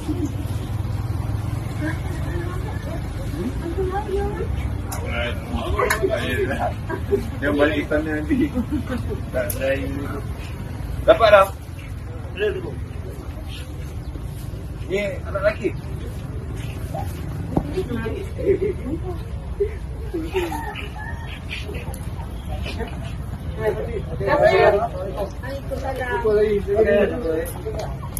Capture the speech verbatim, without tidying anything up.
Yang balik hitam nanti. Tak lain. Dapat dah? Ni anak lelaki. Waalaikumsalam.